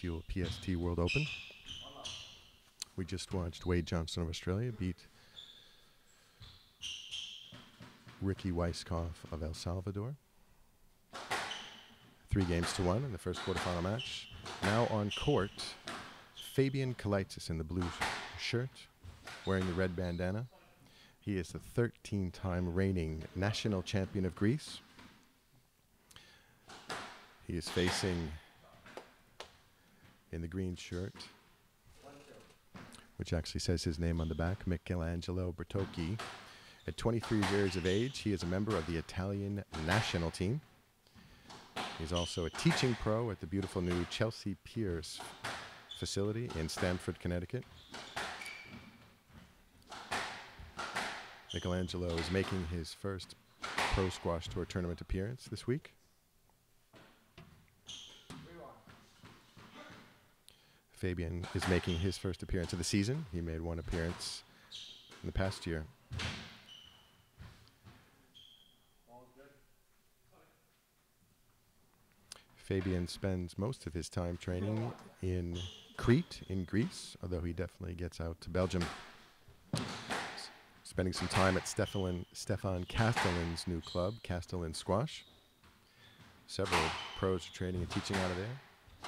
Fuel PST World Open. We just watched Wade Johnson of Australia beat Ricky Weisskopf of El Salvador. 3-1 in the first quarterfinal match. Now on court, Fabian Kalaitzis in the blue shirt, wearing the red bandana. He is the 13-time reigning national champion of Greece. He is facing, in the green shirt, which actually says his name on the back, Michelangelo Bertocchi. At 23 years of age, he is a member of the Italian national team. He's also a teaching pro at the beautiful new Chelsea Piers facility in Stamford, Connecticut. Michelangelo is making his first Pro Squash Tour tournament appearance this week. Fabian is making his first appearance of the season. He made one appearance in the past year. Fabian spends most of his time training in Crete, in Greece, although he definitely gets out to Belgium. Spending some time at Stefan Castellan's new club, Castellan Squash. Several pros are training and teaching out of there.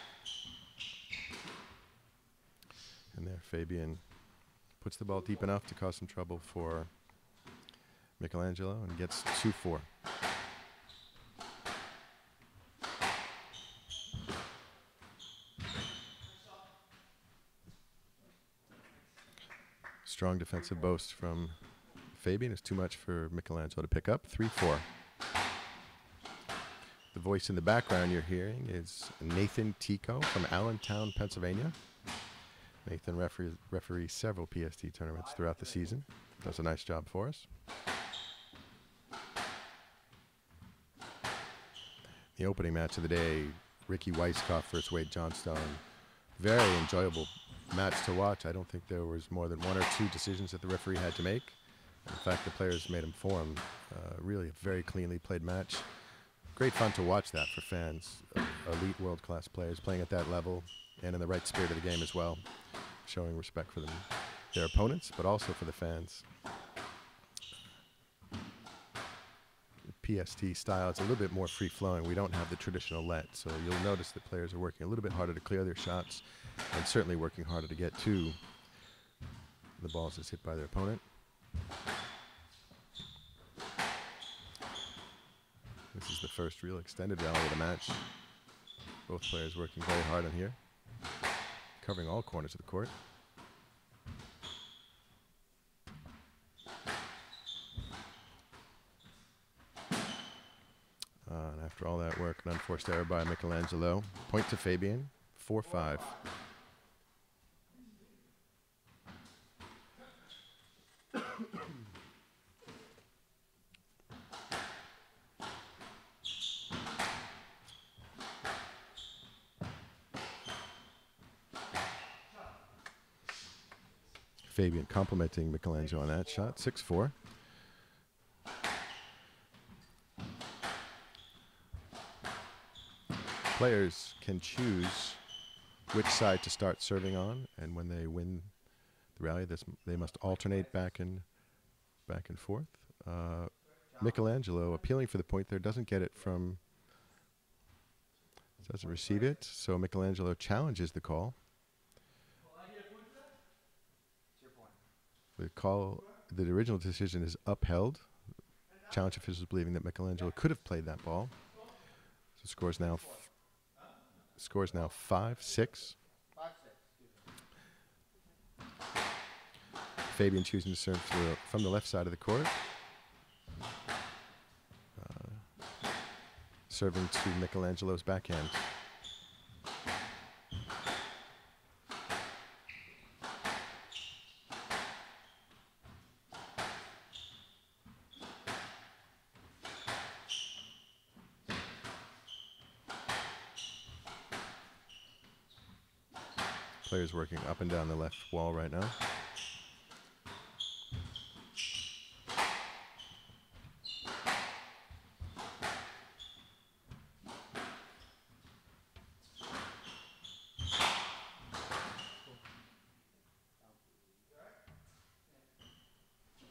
And there Fabian puts the ball deep enough to cause some trouble for Michelangelo and gets 2-4. Strong defensive boast from Fabian is too much for Michelangelo to pick up. 3-4. The voice in the background you're hearing is Nathan Tico from Allentown, Pennsylvania. Nathan referees several PST tournaments throughout the season. Does a nice job for us. The opening match of the day, Ricky Weisskopf versus Wade Johnson. Very enjoyable match to watch. I don't think there was more than 1 or 2 decisions that the referee had to make. In fact, the players made him form. Really a very cleanly played match. Great fun to watch that for fans. Elite world-class players playing at that level and in the right spirit of the game as well. Showing respect for their opponents, but also for the fans. The PST style is a little bit more free-flowing. We don't have the traditional let, so you'll notice that players are working a little bit harder to clear their shots and certainly working harder to get to the balls that's hit by their opponent. This is the first real extended rally of the match. Both players working very hard on here, covering all corners of the court. And after all that work, an unforced error by Michelangelo. Point to Fabian, 4-5. Fabian complimenting Michelangelo on that shot, 6-4. Players can choose which side to start serving on, and when they win the rally, they must alternate back and forth. Michelangelo appealing for the point there, doesn't get it from, doesn't receive it, so Michelangelo challenges the call. The original decision is upheld. Challenge officials believing that Michelangelo could have played that ball. So scores now 5-6. Fabian choosing to serve from the left side of the court. Serving to Michelangelo's backhand. Players working up and down the left wall right now.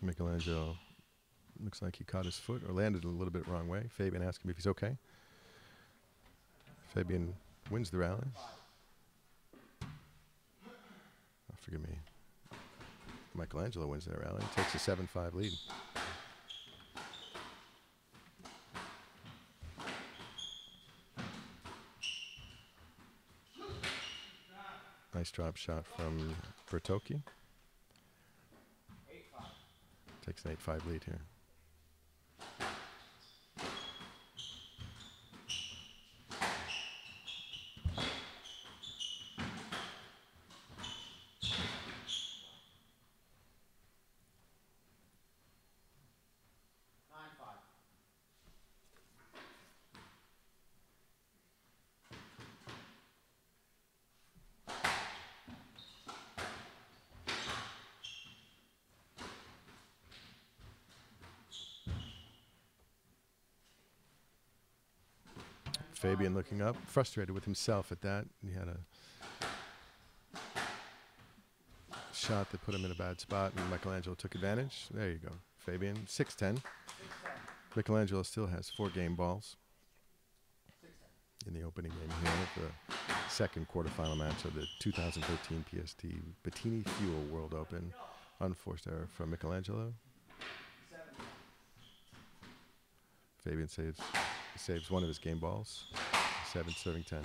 Michelangelo looks like he caught his foot or landed a little bit wrong way. Fabian asked him if he's okay. Fabian wins the rally. Oh, forgive me. Michelangelo wins that rally. Takes a 7-5 lead. Nice drop shot from Bertocchi. Takes an 8-5 lead here. Fabian looking up, frustrated with himself at that. He had a shot that put him in a bad spot, and Michelangelo took advantage. There you go. Fabian, 6-10. Michelangelo still has 4 game balls in the opening game here of the second quarterfinal match of the 2013 PST Bottini Fuel World Open. Unforced error from Michelangelo. Fabian saves one of his game balls. 7 serving 10.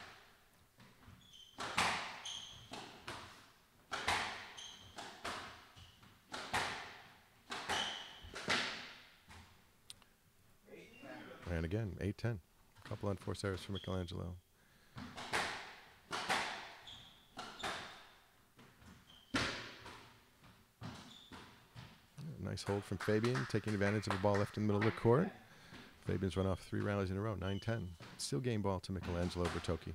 And again, 8-10. A couple unforced errors for Michelangelo. Nice hold from Fabian, taking advantage of the ball left in the middle of the court. Fabian's run off 3 rallies in a row, 9-10. Still game ball to Michelangelo Bertocchi.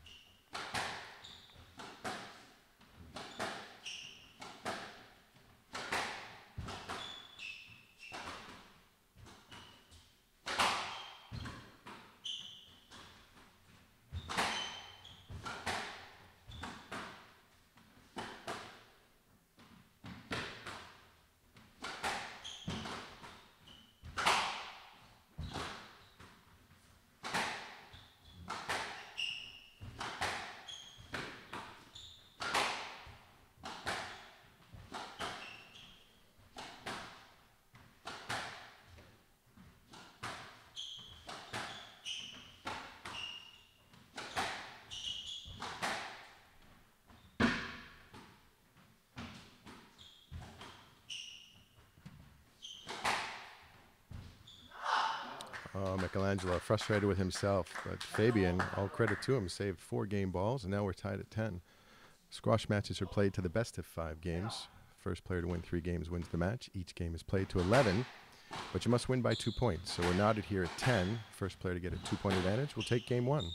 Michelangelo frustrated with himself, but Fabian, all credit to him, saved 4 game balls, and now we're tied at 10. Squash matches are played to the best of 5 games. First player to win 3 games wins the match. Each game is played to 11, but you must win by 2 points. So we're knotted here at 10. First player to get a 2-point advantage will take game 1. Point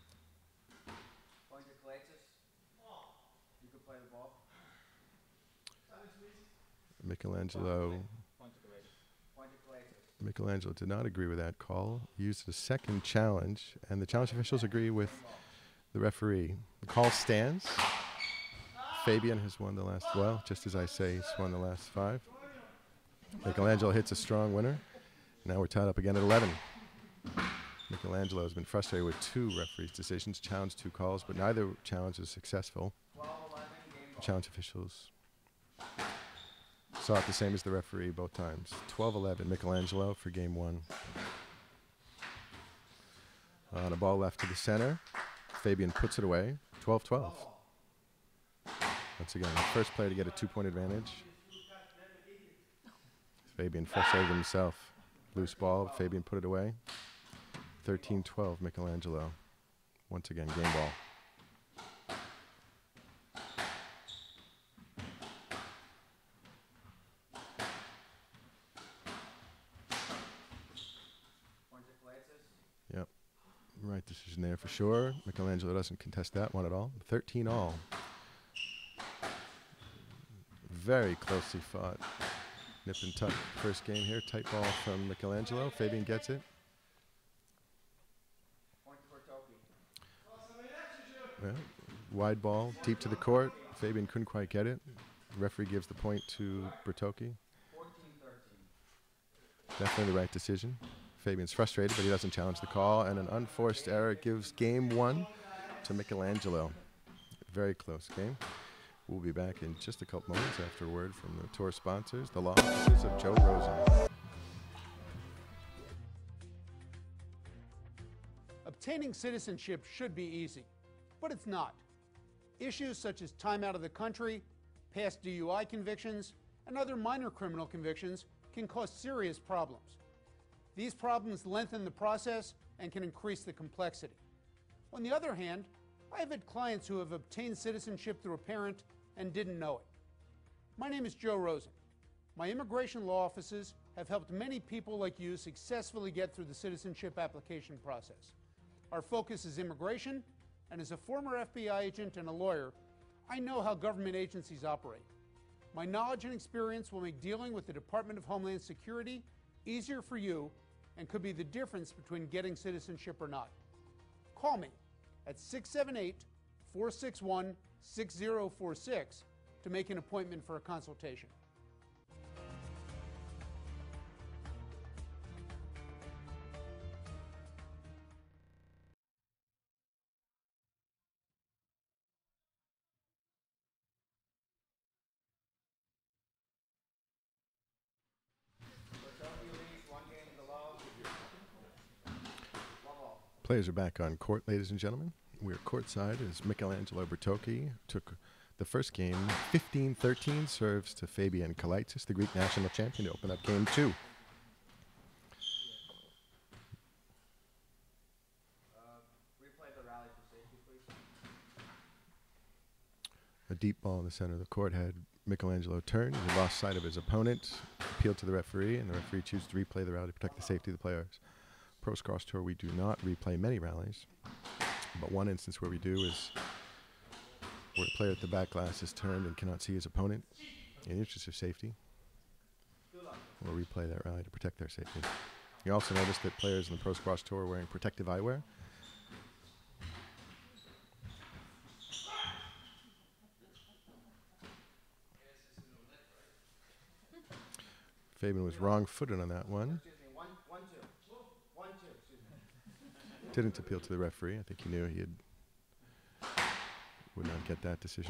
to Kalaitzis. You can play the ball. Michelangelo did not agree with that call. Used a second challenge, and the challenge officials agree with the referee. The call stands. Fabian has won the last, well, just as I say, he's won the last 5. Michelangelo hits a strong winner. Now we're tied up again at 11. Michelangelo has been frustrated with 2 referees' decisions, challenged 2 calls, but neither challenge is successful. The challenge officials saw it the same as the referee both times. 12-11 Michelangelo for game 1. On a ball left to the center, Fabian puts it away. 12-12. Once again, the first player to get a 2-point advantage. Fabian frustrated himself. Loose ball, Fabian put it away. 13-12 Michelangelo. Once again, game ball. Yep, right decision there for sure. Michelangelo doesn't contest that one at all. 13-all. Very closely fought. Nip and tuck first game here. Tight ball from Michelangelo. Fabian gets it. Yeah. Wide ball, deep to the court. Fabian couldn't quite get it. The referee gives the point to Bertocchi. 14-13. Definitely the right decision. Fabian's frustrated, but he doesn't challenge the call, and an unforced error gives game 1 to Michelangelo. Very close game. We'll be back in just a couple moments after a word from the tour sponsors, the law offices of Joe Rosen. Obtaining citizenship should be easy, but it's not. Issues such as time out of the country, past DUI convictions, and other minor criminal convictions can cause serious problems. These problems lengthen the process and can increase the complexity. On the other hand, I have had clients who have obtained citizenship through a parent and didn't know it. My name is Joe Rosen. My immigration law offices have helped many people like you successfully get through the citizenship application process. Our focus is immigration, and as a former FBI agent and a lawyer, I know how government agencies operate. My knowledge and experience will make dealing with the Department of Homeland Security easier for you and could be the difference between getting citizenship or not. Call me at 678-461-6046 to make an appointment for a consultation. Bertocchi leads 1 game to love. 1 all. Players are back on court, ladies and gentlemen. We're courtside as Michelangelo Bertocchi took the first game 15-13, serves to Fabian Kalaitzis, the Greek national champion, to open up game 2. Replay the rally for safety, please. A deep ball in the center of the court had Michelangelo turned. He lost sight of his opponent, appealed to the referee, and the referee chooses to replay the rally to protect the safety of the players. Pros Cross Tour, we do not replay many rallies, but one instance where we do is where a player at the back glass is turned and cannot see his opponent. In the interest of safety, we'll replay that rally to protect their safety. You also notice that players in the Pros Cross Tour are wearing protective eyewear. Fabian was wrong-footed on that one. Excuse me, 1, 1, 2. 1, 2, excuse me. Didn't appeal to the referee. I think he knew he would not get that decision.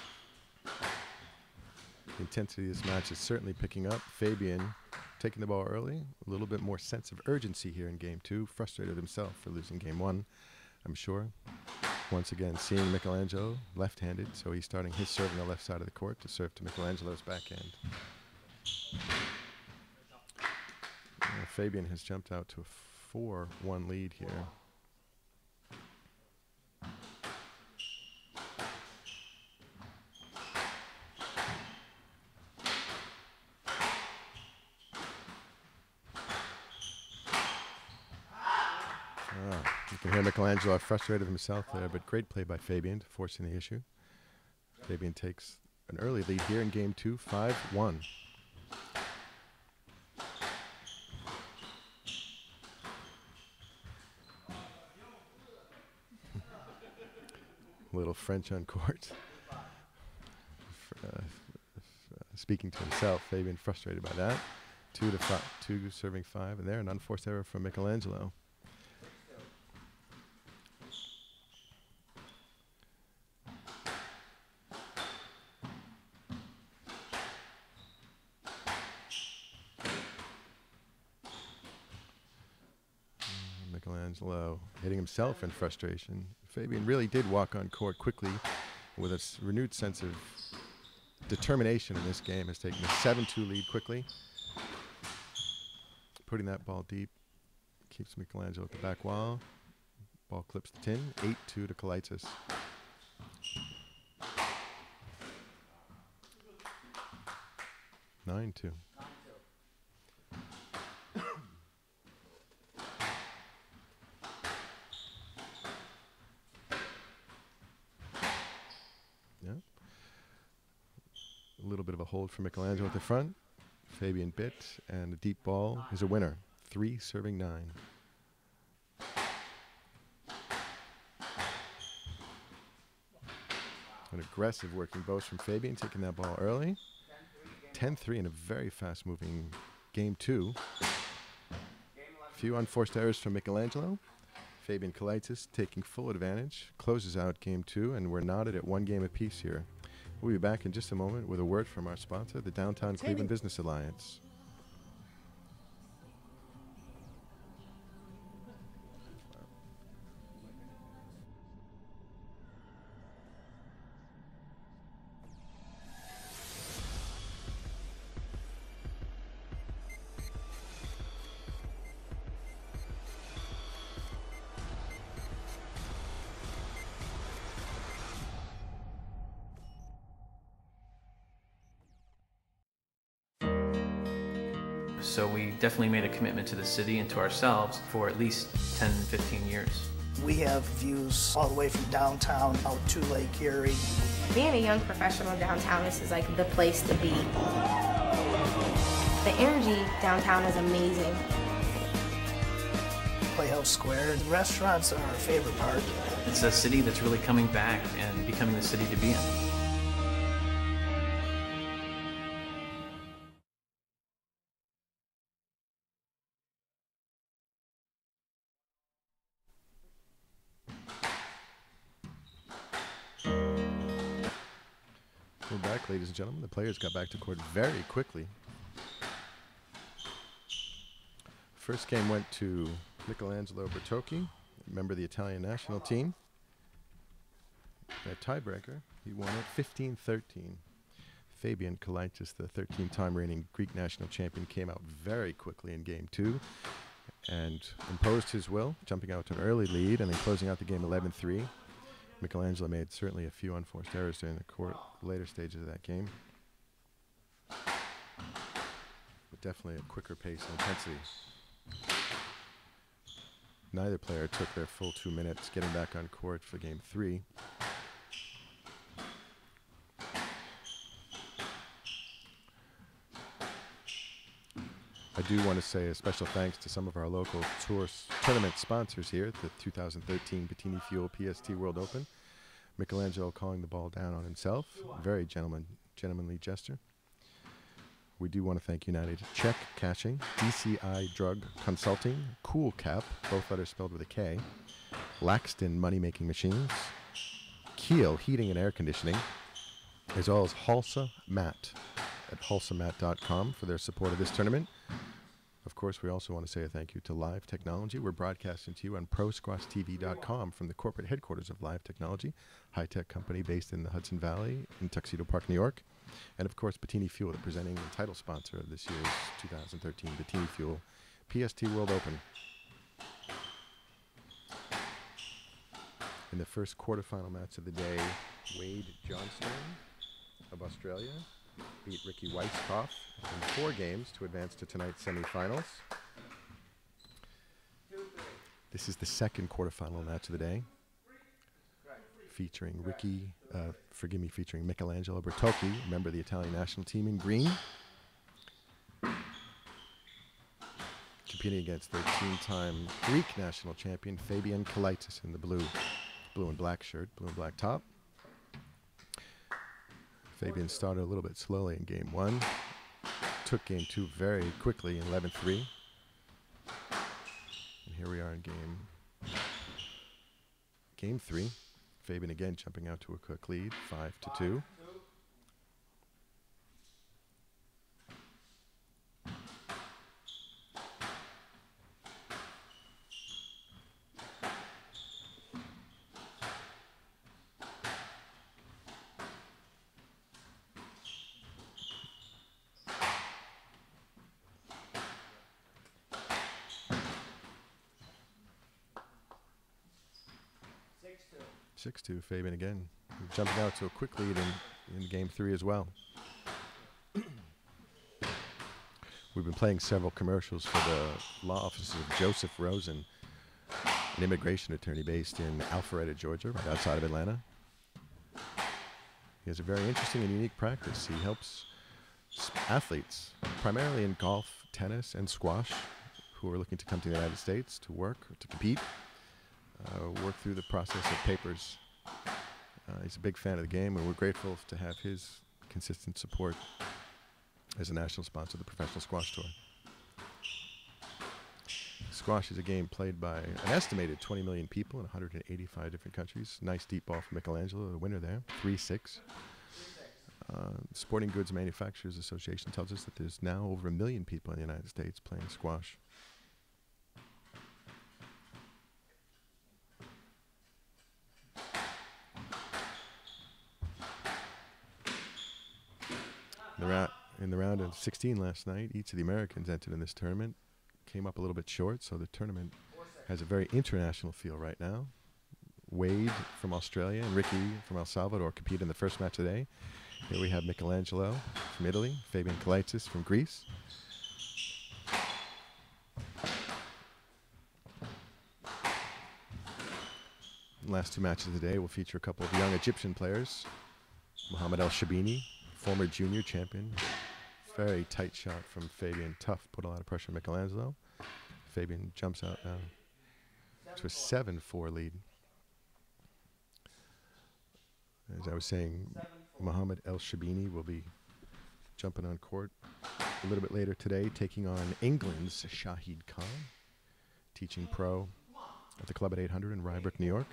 The intensity of this match is certainly picking up. Fabian taking the ball early. A little bit more sense of urgency here in game 2. Frustrated himself for losing game 1, I'm sure. Once again, seeing Michelangelo left-handed, so he's starting his serve on the left side of the court to serve to Michelangelo's backhand. Fabian has jumped out to a 4-1 lead here. You can hear Michelangelo frustrated himself there, but great play by Fabian, forcing the issue. Fabian takes an early lead here in game 2, 5-1. Little French on court. Speaking to himself, Fabian frustrated by that. 2 to 5, 2 serving 5, and there an unforced error from Michelangelo. Michelangelo hitting himself in frustration. Fabian really did walk on court quickly with a renewed sense of determination in this game. Has taken a 7-2 lead quickly. Putting that ball deep keeps Michelangelo at the back wall. Ball clips the tin. 8-2 to Kalaitzis. Nine two. A little bit of a hold for Michelangelo at the front. Fabian bit, and the deep ball is a winner. 3 serving 9. An aggressive working boast from Fabian, taking that ball early. 10-3 in a very fast-moving game 2. few unforced errors from Michelangelo. Fabian Kalaitzis taking full advantage, closes out game 2, and we're knotted at 1 game apiece here. We'll be back in just a moment with a word from our sponsor, the Downtown Cleveland Business Alliance. So we definitely made a commitment to the city and to ourselves for at least 10, 15 years. We have views all the way from downtown out to Lake Erie. Being a young professional downtown, this is like the place to be. The energy downtown is amazing. Playhouse Square, the restaurants are our favorite part. It's a city that's really coming back and becoming the city to be in. We're back, ladies and gentlemen. The players got back to court very quickly. First game went to Michelangelo Bertocchi, member of the Italian national team. A tiebreaker, he won it 15-13. Fabian Kalaitzis, the 13-time reigning Greek national champion, came out very quickly in game 2 and imposed his will, jumping out to an early lead and then closing out the game 11-3. Michelangelo made certainly a few unforced errors during the later stages of that game. But definitely a quicker pace and intensity. Neither player took their full 2 minutes getting back on court for game 3. I do want to say a special thanks to some of our local tournament sponsors here at the 2013 Bottini Fuel PST World Open. Michelangelo calling the ball down on himself. Very gentlemanly gesture. We do want to thank United Check Cashing, DCI Drug Consulting, Cool Cap, both letters spelled with a K, Laxton Money Making Machines, Keel Heating and Air Conditioning, as well as Halsa Mat at halsamat.com for their support of this tournament. Of course, we also want to say a thank you to Live Technology. We're broadcasting to you on ProSquashTV.com from the corporate headquarters of Live Technology, high-tech company based in the Hudson Valley in Tuxedo Park, New York. And of course, Bottini Fuel, the presenting and title sponsor of this year's 2013 Bottini Fuel PST World Open. In the first quarterfinal match of the day, Wade Johnstone of Australia beat Ricky Weisskopf in 4 games to advance to tonight's semifinals. This is the second quarterfinal match of the day, featuring featuring Michelangelo Bertocchi, member of the Italian national team in green, competing against 13-time Greek national champion Fabian Kalaitzis in the blue and black shirt, blue and black top. Fabian started a little bit slowly in game 1, took game 2 very quickly in 11-3. And here we are in game 3. Fabian again jumping out to a quick lead, 5-2. Fabian again jumping out to a quick lead in game 3 as well. We've been playing several commercials for the law offices of Joseph Rosen, an immigration attorney based in Alpharetta, Georgia, right outside of Atlanta. He has a very interesting and unique practice. He helps athletes, primarily in golf, tennis, and squash, who are looking to come to the United States to work or to compete, work through the process of papers. He's a big fan of the game, and we're grateful to have his consistent support as a national sponsor of the Professional Squash Tour. Squash is a game played by an estimated 20 million people in 185 different countries. Nice deep ball from Michelangelo, the winner there, 3-6. Sporting Goods Manufacturers Association tells us that there's now over 1 million people in the United States playing squash. In the round of 16 last night, each of the Americans entered in this tournament came up a little bit short, so the tournament has a very international feel right now. Wade from Australia and Ricky from El Salvador compete in the first match of the day. Here we have Michelangelo from Italy, Fabian Kalaitzis from Greece. The last two matches of the day will feature a couple of young Egyptian players. Mohamed El Shabini, former junior champion. Very tight shot from Fabian. Tough, put a lot of pressure on Michelangelo. Fabian jumps out now to a 7-4 lead. As I was saying, Mohamed El Shabini will be jumping on court a little bit later today, taking on England's Shahid Khan, teaching pro at the club at 800 in Rye Brook, New York.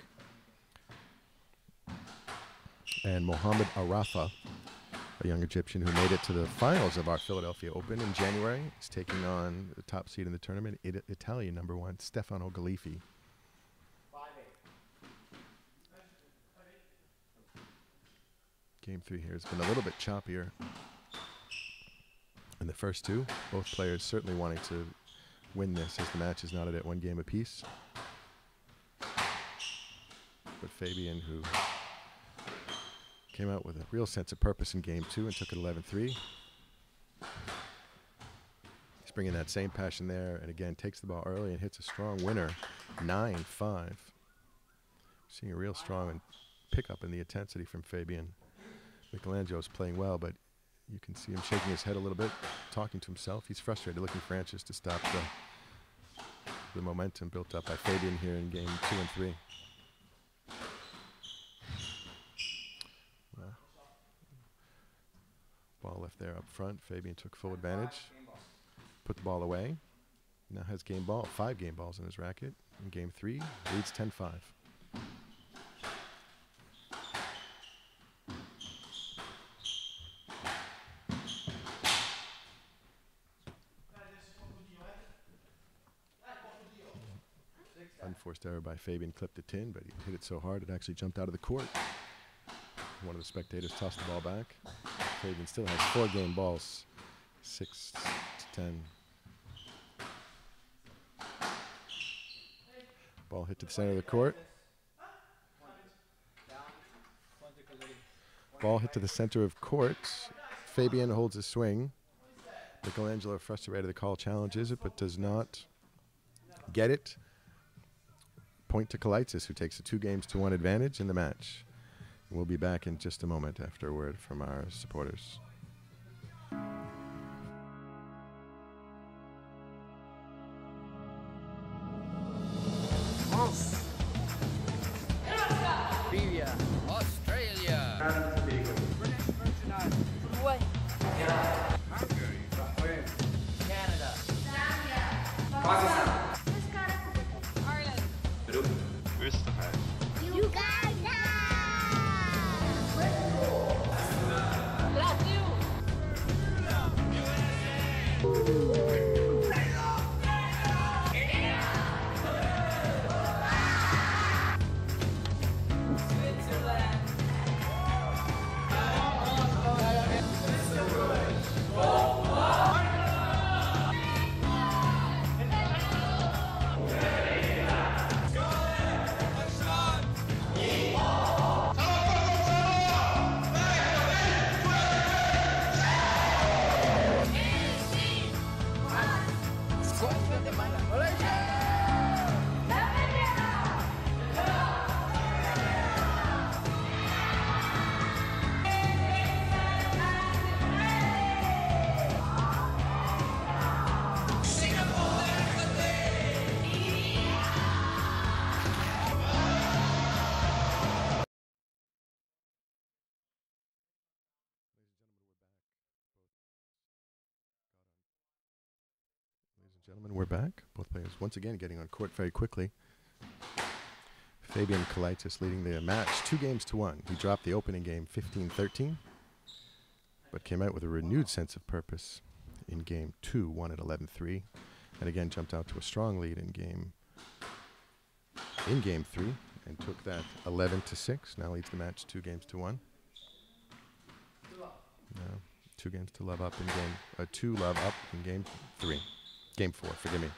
And Mohamed Arafa, a young Egyptian who made it to the finals of our Philadelphia Open in January, is taking on the top seed in the tournament, Italian #1, Stefano Gallifi. Game 3 here has been a little bit choppier in the first two. Both players certainly wanting to win this as the match is knotted at 1 game apiece. But Fabian, who came out with a real sense of purpose in game 2 and took it 11-3. He's bringing that same passion there, and again takes the ball early and hits a strong winner, 9-5. Seeing a real strong pickup in the intensity from Fabian. Michelangelo's playing well, but you can see him shaking his head a little bit, talking to himself. He's frustrated, looking for answers to stop the momentum built up by Fabian here in game 2 and 3. Ball left there up front. Fabian took full advantage, put the ball away. Now has 5 game balls in his racket. In game 3, leads 10-5. Unforced error by Fabian, clipped it in, but he hit it so hard it actually jumped out of the court. One of the spectators tossed the ball back. Fabian still has 4 game balls, 6-10. Ball hit to the center of the court. Ball hit to the center of court. Fabian holds his swing. Michelangelo, frustrated, the call challenges it, but does not get it. Point to Kalaitzis, who takes a 2-1 advantage in the match. We'll be back in just a moment after a word from our supporters. France. Australia. British Virgin Islands. Hungary. Canada. Pakistan. Ireland. Österreich. Gentlemen, we're back. Both players once again getting on court very quickly. Fabian Kalaitzis leading the match 2-1. He dropped the opening game 15-13, but came out with a renewed sense of purpose in game 2, won at 11-3, and again jumped out to a strong lead in game 3 and took that 11-6. Now leads the match 2-1. Now 2 games to love up in game 2 love up in game 3. Game 4, forgive me.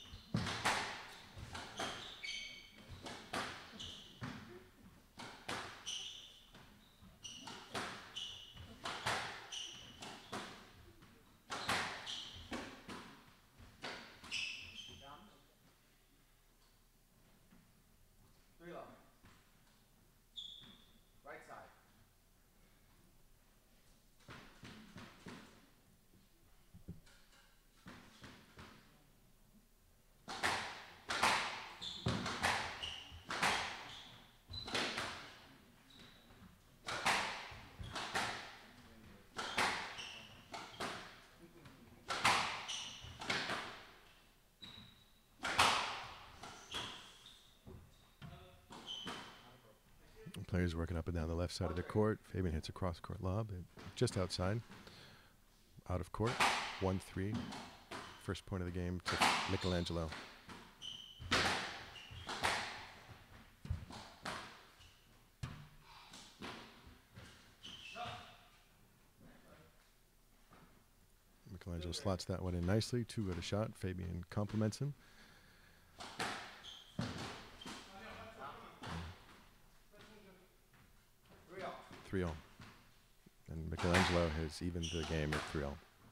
Players working up and down the left side of the court. Fabian hits a cross-court lob, just outside. Out of court, 1-3. First point of the game to Michelangelo. Michelangelo slots that one in nicely. 2 at a shot. Fabian compliments him. 3-0. And Michelangelo has evened the game at 3-0.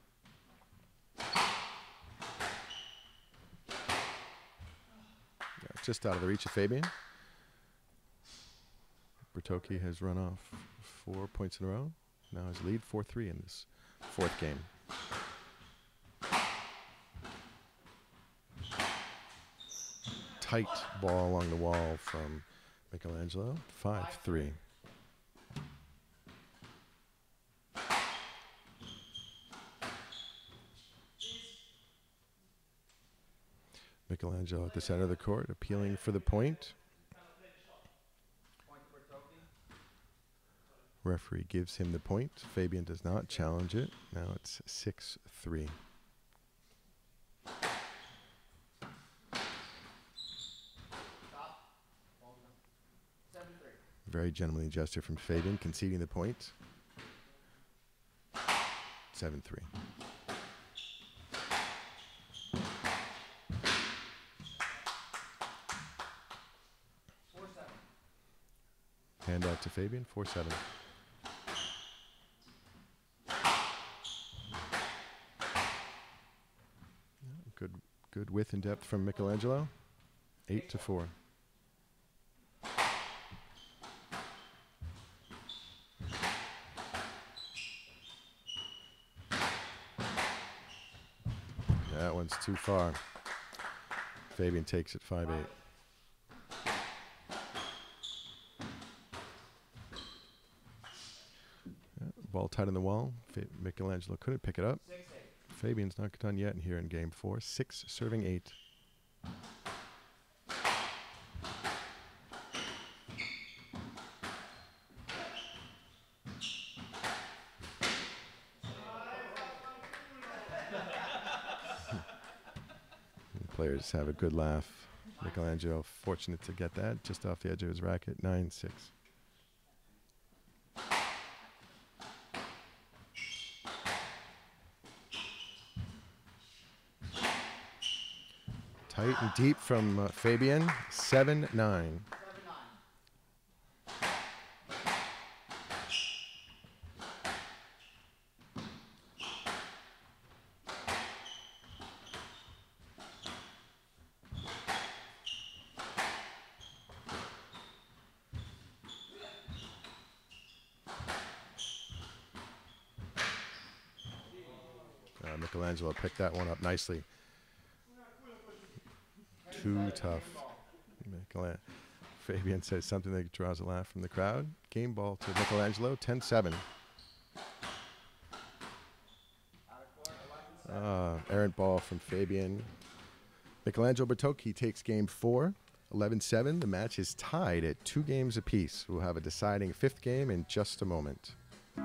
Yeah, just out of the reach of Fabian. Bertocchi has run off 4 points in a row. Now his lead 4-3 in this 4th game. Tight ball along the wall from Michelangelo. 5-3. Michelangelo at the center of the court, appealing for the point. Referee gives him the point. Fabian does not challenge it. Now it's 6-3. Very gentlemanly gesture from Fabian, conceding the point. 7-3. Hand out to Fabian, 4-7. Yeah, good width and depth from Michelangelo. 8-4. That one's too far. Fabian takes it 5-8. Ball tight on the wall. Michelangelo couldn't pick it up. Fabian's not done yet here in game 4. 6 serving 8. Players have a good laugh. Michelangelo fortunate to get that just off the edge of his racket. 9-6. Tight and deep from Fabian, 7-9. Michelangelo picked that one up nicely. Too tough. Fabian says something that draws a laugh from the crowd. Game ball to Michelangelo, 10-7. Errant ball from Fabian. Michelangelo Bertocchi takes game 4, 11-7. The match is tied at 2 games apiece. We'll have a deciding 5th game in just a moment.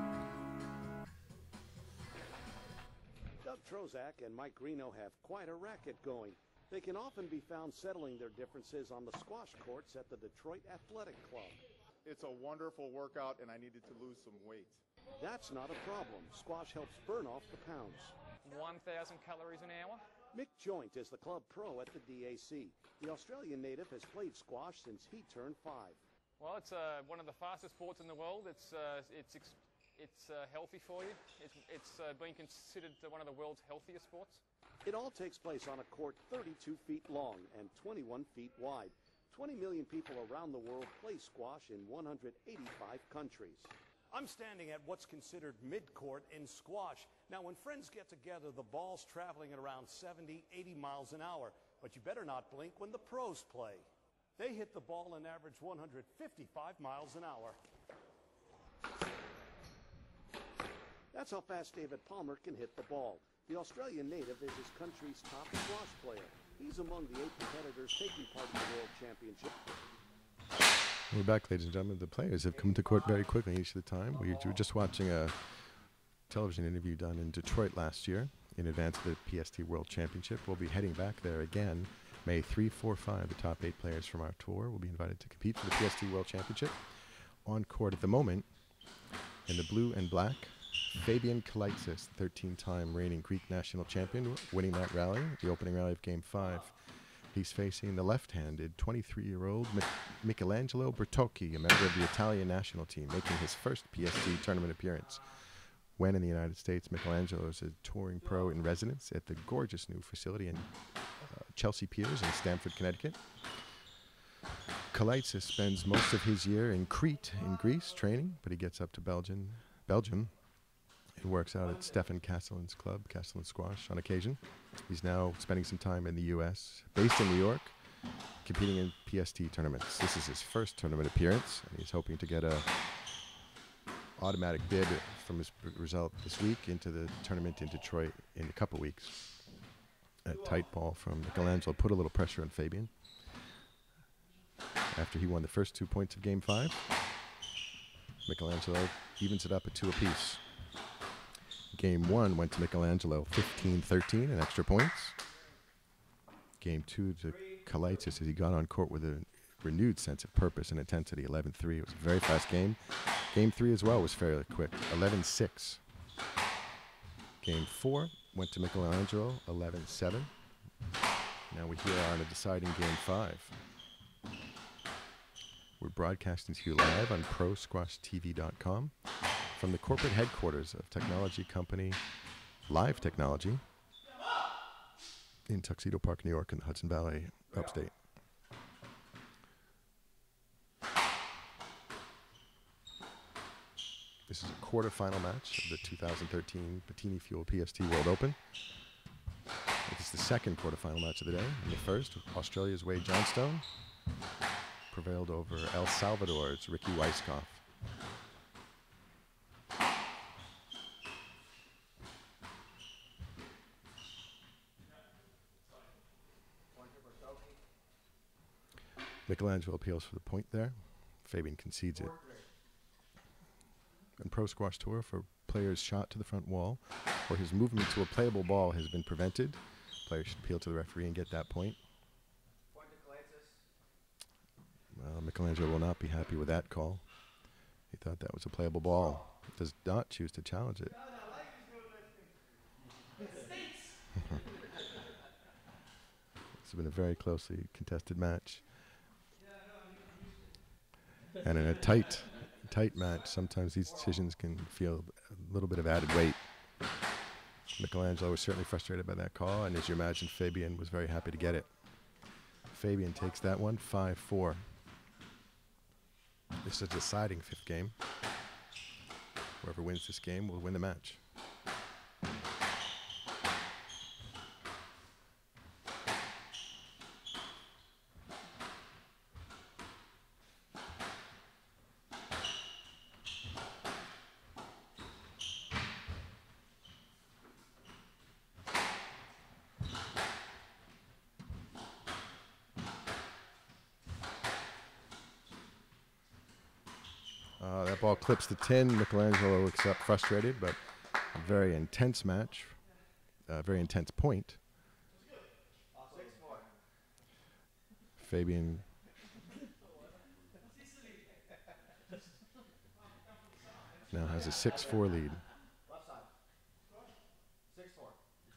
Doug Trozak and Mike Reno have quite a racket going. They can often be found settling their differences on the squash courts at the Detroit Athletic Club. It's a wonderful workout, and I needed to lose some weight. That's not a problem. Squash helps burn off the pounds. 1,000 calories an hour. Mick Joint is the club pro at the DAC. The Australian native has played squash since he turned 5. Well, it's one of the fastest sports in the world. It's healthy for you. It's been considered one of the world's healthiest sports. It all takes place on a court 32 feet long and 21 feet wide. 20 million people around the world play squash in 185 countries. I'm standing at what's considered mid-court in squash. Now, when friends get together, the ball's traveling at around 70, 80 miles an hour. But you better not blink when the pros play. They hit the ball an average 155 miles an hour. That's how fast David Palmer can hit the ball. The Australian native is his country's top squash player. He's among the 8 competitors taking part in the World Championship. We're back, ladies and gentlemen. The players have come to court very quickly each of the time. We were just watching a television interview done in Detroit last year in advance of the PST World Championship. We'll be heading back there again May 3, 4, 5. The top 8 players from our tour will be invited to compete for the PST World Championship. On court at the moment, in the blue and black, Fabian Kalaitzis, 13-time reigning Greek national champion, winning that rally, the opening rally of Game 5. He's facing the left-handed 23-year-old Michelangelo Bertocchi, a member of the Italian national team, making his first PST tournament appearance. When in the United States, Michelangelo is a touring pro in residence at the gorgeous new facility in Chelsea Piers in Stamford, Connecticut. Kalaitzis spends most of his year in Crete in Greece training, but he gets up to Belgium and works out at Stefan Castellan's club, Castellan Squash, on occasion. He's now spending some time in the U.S., based in New York, competing in PST tournaments. This is his first tournament appearance, and he's hoping to get a automatic bid from his result this week into the tournament in Detroit in a couple weeks. A tight ball from Michelangelo put a little pressure on Fabian. After he won the first 2 points of Game 5, Michelangelo evens it up at 2 apiece. Game 1 went to Michelangelo, 15-13 in extra points. Game 2 to Kalaitzis as he got on court with a renewed sense of purpose and intensity, 11-3. It was a very fast game. Game 3 as well was fairly quick, 11-6. Game 4 went to Michelangelo, 11-7. Now we here on a deciding Game 5. We're broadcasting to you live on ProSquashTV.com from the corporate headquarters of technology company Live Technology in Tuxedo Park, New York, in the Hudson Valley, upstate. This is a quarterfinal match of the 2013 Bottini Fuel PST World Open. It's the second quarterfinal match of the day. In the first, Australia's Wade Johnstone prevailed over El Salvador's Ricky Weisskopf. Michelangelo appeals for the point there. Fabian concedes it. And Pro Squash Tour, for players shot to the front wall or his movement to a playable ball has been prevented, players should appeal to the referee and get that point. Well, Michelangelo will not be happy with that call. He thought that was a playable ball. Does not choose to challenge it. It's been a very closely contested match. And in a tight match, sometimes these decisions can feel a little bit of added weight. Michelangelo was certainly frustrated by that call, and as you imagine, Fabian was very happy to get it. Fabian takes that one, 5-4. This is a deciding 5th game. Whoever wins this game will win the match. That ball clips the tin. Michelangelo looks up frustrated, but a very intense match. Very intense point. Fabian now has a 6-4 lead. Left side. 6-4.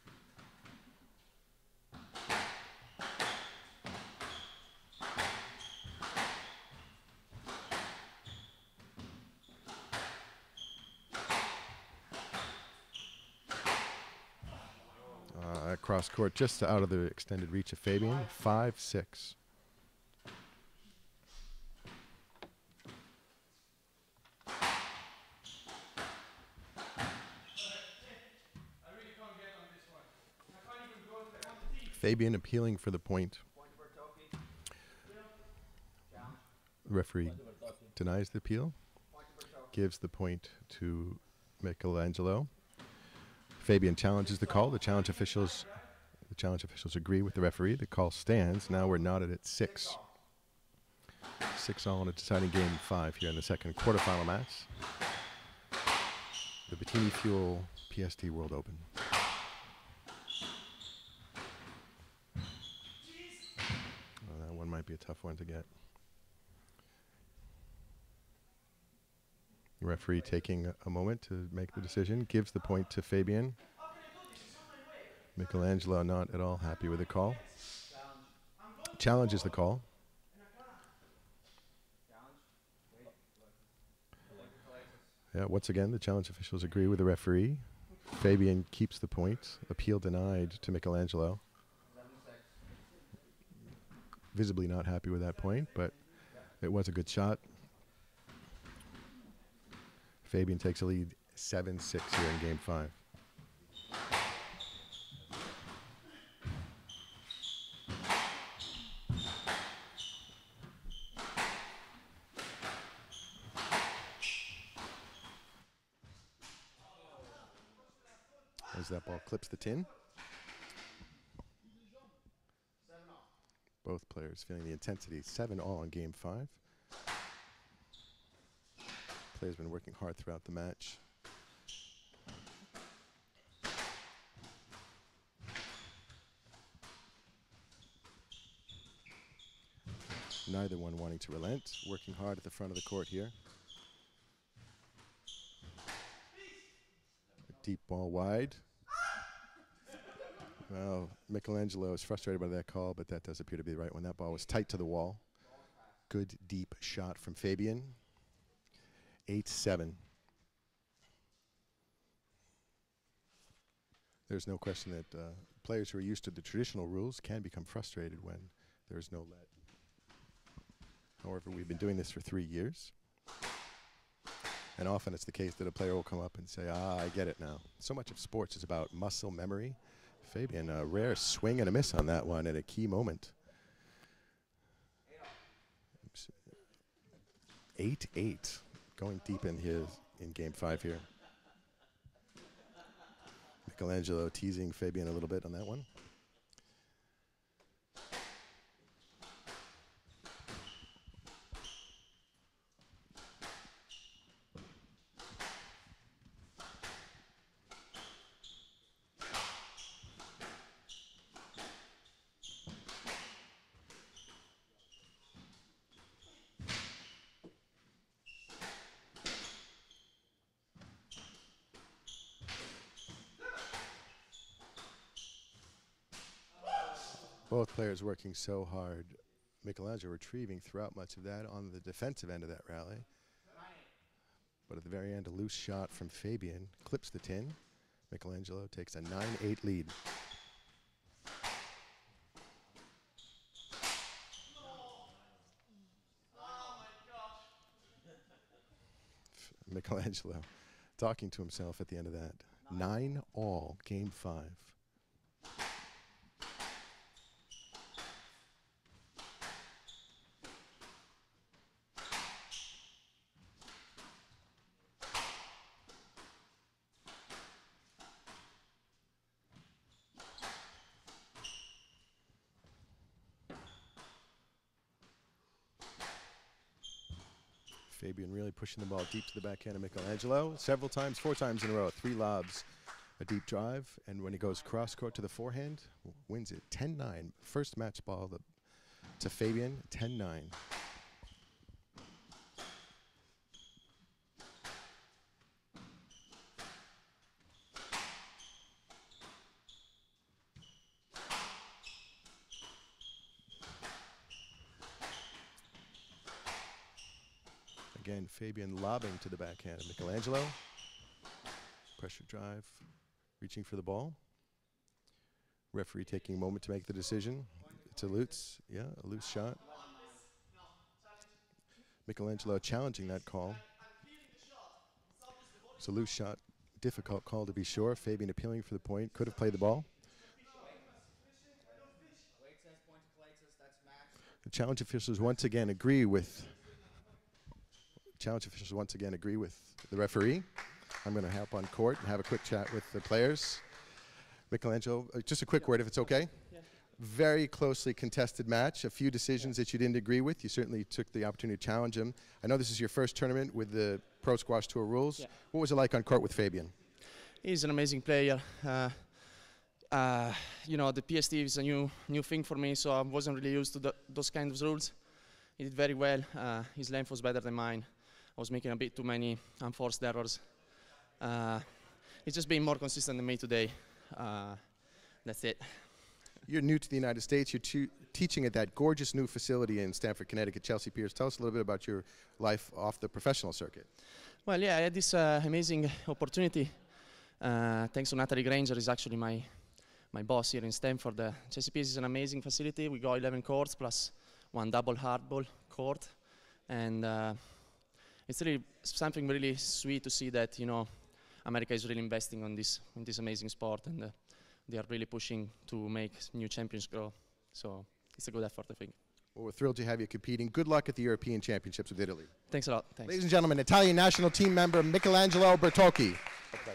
Cross court just out of the extended reach of Fabian. 5-6. Fabian appealing for the point. Referee denies the appeal. Gives the point to Michelangelo. Fabian challenges the call. The challenge officials agree with the referee. The call stands. Now we're knotted at 6. 6-all in a deciding game 5 here in the second quarterfinal match. The Bottini Fuel PST World Open. Oh, that one might be a tough one to get. The referee taking a moment to make the decision, gives the point to Fabian. Michelangelo not at all happy with the call. Challenges the call. Yeah, once again, the challenge officials agree with the referee. Fabian keeps the point. Appeal denied to Michelangelo. Visibly not happy with that point, but it was a good shot. Fabian takes a lead 7-6 here in game 5. As that ball clips the tin. Both players feeling the intensity. 7-all in game 5. Player's been working hard throughout the match. Neither one wanting to relent. Working hard at the front of the court here. A deep ball wide. Well, Michelangelo is frustrated by that call, but that does appear to be the right one. That ball was tight to the wall. Good deep shot from Fabian. 8-7. There's no question that players who are used to the traditional rules can become frustrated when there's no let. However, we've been doing this for 3 years. And often it's the case that a player will come up and say, I get it now. So much of sports is about muscle memory. Fabian, a rare swing and a miss on that one at a key moment. 8-8. Going deep in game 5 here. Michelangelo teasing Fabian a little bit on that one. Both players working so hard. Michelangelo retrieving throughout much of that on the defensive end of that rally. But at the very end, a loose shot from Fabian clips the tin. Michelangelo takes a 9-8 lead. Michelangelo talking to himself at the end of that. 9-all, game 5. Fabian really pushing the ball deep to the backhand of Michelangelo several times, 4 times in a row, 3 lobs, a deep drive, and when he goes cross court to the forehand, wins it 10-9. First match ball to Fabian, 10-9. Again, Fabian lobbing to the backhand of Michelangelo. Pressure drive, reaching for the ball. Referee taking a moment to make the decision. It's a loose shot. Michelangelo challenging that call. It's a loose shot, difficult call to be sure. Fabian appealing for the point, could have played the ball. The challenge officials once again agree with the referee. I'm going to hop on court and have a quick chat with the players. Michelangelo, just a quick word if it's okay. Yeah. Very closely contested match, a few decisions that you didn't agree with. You certainly took the opportunity to challenge him. I know this is your first tournament with the Pro Squash Tour rules. Yeah. What was it like on court with Fabian? He's an amazing player. You know, the PST is a new thing for me, so I wasn't really used to those kind of rules. He did very well. His length was better than mine. I was making a bit too many unforced errors. He's just being more consistent than me today. That's it. You're new to the United States. You're teaching at that gorgeous new facility in Stamford, Connecticut, Chelsea Piers. Tell us a little bit about your life off the professional circuit. Well, yeah, I had this amazing opportunity. Thanks to Natalie Granger, is actually my boss here in Stamford. Chelsea Piers is an amazing facility. We got 11 courts plus 1 double hardball court, and it's really something really sweet to see that, you know, America is really investing in this amazing sport, and they are really pushing to make new champions grow. So it's a good effort, I think. Well, we're thrilled to have you competing. Good luck at the European Championships with Italy. Thanks a lot. Thanks. Ladies and gentlemen, Italian national team member Michelangelo Bertocchi. Okay.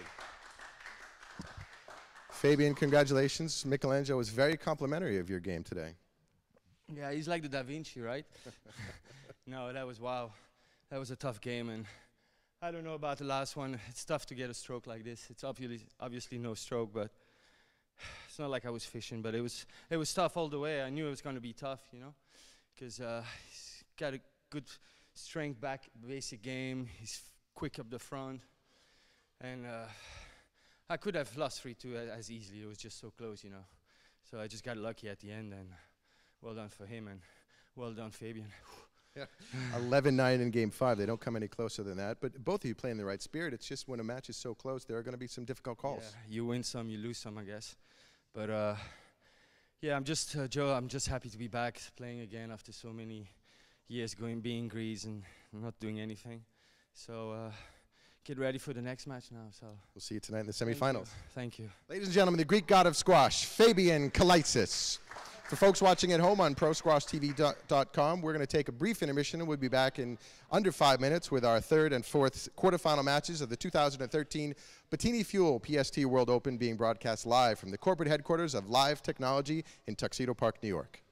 Fabian, congratulations. Michelangelo was very complimentary of your game today. Yeah, he's like the Da Vinci, right? No, that was wow. That was a tough game, and I don't know about the last one. It's tough to get a stroke like this. It's obviously no stroke, but it's not like I was fishing. But it was tough all the way. I knew it was going to be tough, you know, because he's got a good strength back, basic game. He's quick up the front, and I could have lost 3-2 as easily. It was just so close, you know. So I just got lucky at the end, and well done for him, and well done, Fabian. Yeah. 11-9 in Game 5. They don't come any closer than that. But both of you play in the right spirit. It's just when a match is so close, there are going to be some difficult calls. Yeah, you win some, you lose some, I guess. But yeah, I'm just Joe. I'm just happy to be back playing again after so many years being in Greece and not doing anything. So get ready for the next match now. So we'll see you tonight in the semifinals. Thank you. Ladies and gentlemen, the Greek god of squash, Fabian Kalaitzis. For folks watching at home on ProSquashTV.com, we're going to take a brief intermission, and we'll be back in under 5 minutes with our 3rd and 4th quarterfinal matches of the 2013 Bottini Fuel PST World Open, being broadcast live from the corporate headquarters of Live Technology in Tuxedo Park, New York.